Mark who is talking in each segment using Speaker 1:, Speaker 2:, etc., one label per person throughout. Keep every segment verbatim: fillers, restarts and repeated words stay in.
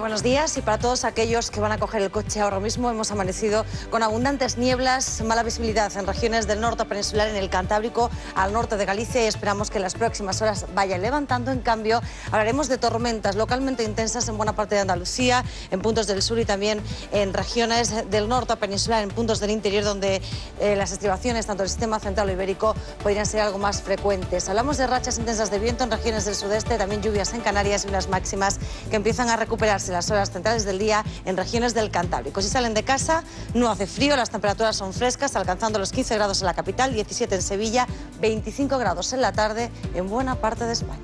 Speaker 1: buenos días. Y para todos aquellos que van a coger el coche ahora mismo, hemos amanecido con abundantes nieblas, mala visibilidad en regiones del norte peninsular, en el Cantábrico, al norte de Galicia, y esperamos que en las próximas horas vaya levantando. En cambio, hablaremos de tormentas localmente intensas en buena parte de Andalucía, en puntos del sur y también en regiones del norte peninsular, en puntos del interior donde eh, las estribaciones, tanto del sistema central o ibérico, podrían ser algo más frecuentes. Hablamos de rachas intensas de viento en regiones del sudeste, también lluvias en Canarias y unas máximas que empiezan a recuperarse las horas centrales del día en regiones del Cantábrico. Si salen de casa, no hace frío, las temperaturas son frescas, alcanzando los quince grados en la capital, diecisiete en Sevilla, veinticinco grados en la tarde en buena parte de España.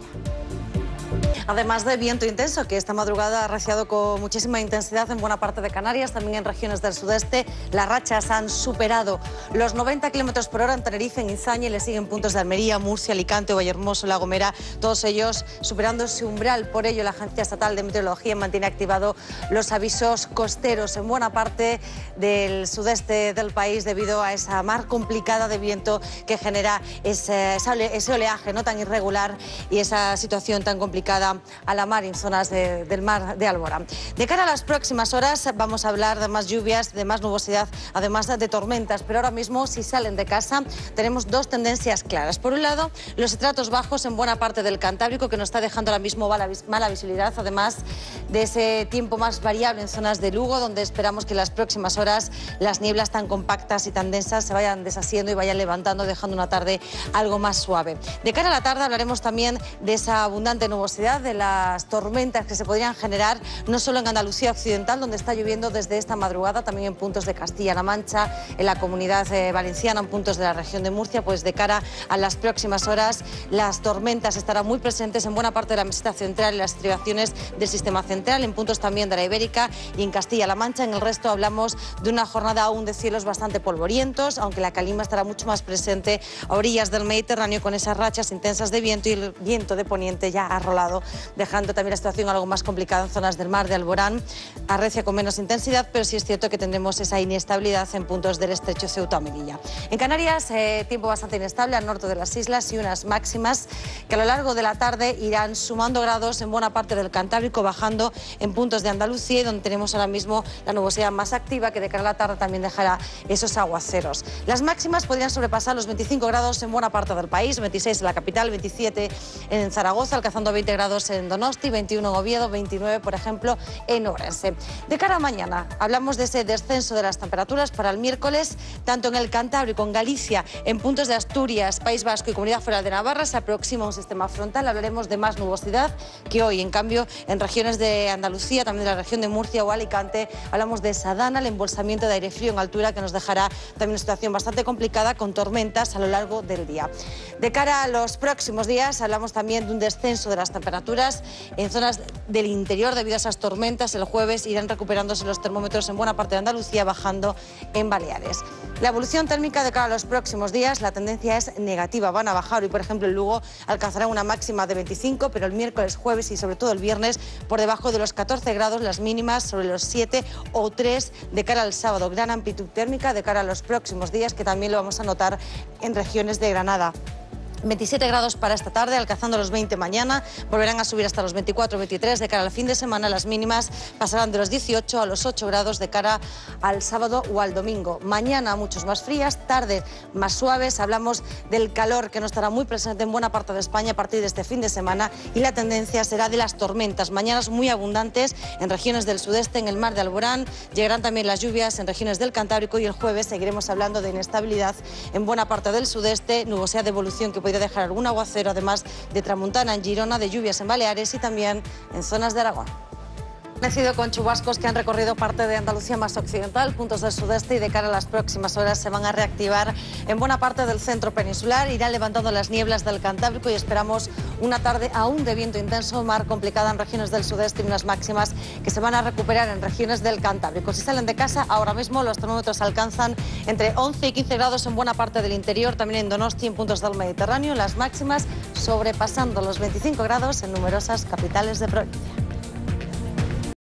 Speaker 1: Además de viento intenso, que esta madrugada ha arreciado con muchísima intensidad en buena parte de Canarias, también en regiones del sudeste, las rachas han superado los noventa kilómetros por hora en Tenerife, en Izaña, y le siguen puntos de Almería, Murcia, Alicante, Vallehermoso, La Gomera, todos ellos superando ese umbral. Por ello, la Agencia Estatal de Meteorología mantiene activado los avisos costeros en buena parte del sudeste del país, debido a esa mar complicada de viento que genera ese, ese oleaje no tan irregular y esa situación tan complicada a la mar en zonas de, del mar de Alborán. De cara a las próximas horas vamos a hablar de más lluvias, de más nubosidad, además de tormentas, pero ahora mismo, si salen de casa, tenemos dos tendencias claras. Por un lado, los estratos bajos en buena parte del Cantábrico, que nos está dejando ahora mismo mala, mala visibilidad, además de ese tiempo más variable en zonas de Lugo, donde esperamos que en las próximas horas las nieblas tan compactas y tan densas se vayan deshaciendo y vayan levantando, dejando una tarde algo más suave. De cara a la tarde hablaremos también de esa abundante nubosidad, de las tormentas que se podrían generar no solo en Andalucía occidental, donde está lloviendo desde esta madrugada, también en puntos de Castilla-La Mancha, en la Comunidad eh, Valenciana, en puntos de la región de Murcia. Pues de cara a las próximas horas, las tormentas estarán muy presentes en buena parte de la meseta central y las estribaciones del sistema central, en puntos también de la Ibérica y en Castilla-La Mancha. En el resto hablamos de una jornada aún de cielos bastante polvorientos, aunque la calima estará mucho más presente a orillas del Mediterráneo, con esas rachas intensas de viento, y el viento de poniente ya ha rolado, dejando también la situación algo más complicada en zonas del mar de Alborán. Arrecia con menos intensidad, pero sí es cierto que tendremos esa inestabilidad en puntos del estrecho Ceuta o Melilla. En Canarias, eh, tiempo bastante inestable al norte de las islas y unas máximas que a lo largo de la tarde irán sumando grados en buena parte del Cantábrico, bajando en puntos de Andalucía, donde tenemos ahora mismo la nubosidad más activa, que de cara a la tarde también dejará esos aguaceros. Las máximas podrían sobrepasar los veinticinco grados en buena parte del país, veintiséis en la capital, veintisiete en Zaragoza, alcanzando veinte grados en Donosti, veintiuno en Oviedo, veintinueve, por ejemplo, en Ourense. De cara a mañana, hablamos de ese descenso de las temperaturas para el miércoles, tanto en el Cantábrico, en Galicia, en puntos de Asturias, País Vasco y Comunidad Foral de Navarra, se aproxima un sistema frontal. Hablaremos de más nubosidad que hoy. En cambio, en regiones de Andalucía, también de la región de Murcia o Alicante, hablamos de Sadana, el embolsamiento de aire frío en altura, que nos dejará también una situación bastante complicada, con tormentas a lo largo del día. De cara a los próximos días, hablamos también de un descenso de las temperaturas en zonas del interior debido a esas tormentas. El jueves irán recuperándose los termómetros en buena parte de Andalucía, bajando en Baleares. La evolución térmica de cara a los próximos días, la tendencia es negativa, van a bajar. Hoy, por ejemplo, en Lugo alcanzará una máxima de veinticinco, pero el miércoles, jueves y sobre todo el viernes por debajo de los catorce grados, las mínimas sobre los siete o tres de cara al sábado. Gran amplitud térmica de cara a los próximos días, que también lo vamos a notar en regiones de Granada. veintisiete grados para esta tarde, alcanzando los veinte mañana, volverán a subir hasta los veinticuatro, veintitrés de cara al fin de semana. Las mínimas pasarán de los dieciocho a los ocho grados de cara al sábado o al domingo. Mañana muchos más frías, tardes más suaves. Hablamos del calor, que no estará muy presente en buena parte de España a partir de este fin de semana, y la tendencia será de las tormentas. Mañanas muy abundantes en regiones del sudeste, en el mar de Alborán. Llegarán también las lluvias en regiones del Cantábrico, y el jueves seguiremos hablando de inestabilidad en buena parte del sudeste, nubosidad de evolución que puede dejar algún aguacero, además de tramuntana en Girona, de lluvias en Baleares y también en zonas de Aragón. Amanecido con chubascos que han recorrido parte de Andalucía más occidental, puntos del sudeste, y de cara a las próximas horas se van a reactivar en buena parte del centro peninsular. Irán levantando las nieblas del Cantábrico y esperamos una tarde aún de viento intenso, mar complicada en regiones del sudeste y unas máximas que se van a recuperar en regiones del Cantábrico. Si salen de casa, ahora mismo los termómetros alcanzan entre once y quince grados en buena parte del interior, también en Donosti, en puntos del Mediterráneo, las máximas sobrepasando los veinticinco grados en numerosas capitales de provincia.